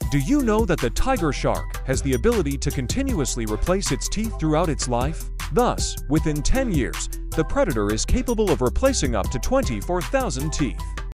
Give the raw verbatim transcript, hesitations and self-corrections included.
Do you know that the tiger shark has the ability to continuously replace its teeth throughout its life? Thus, within ten years, the predator is capable of replacing up to twenty-four thousand teeth.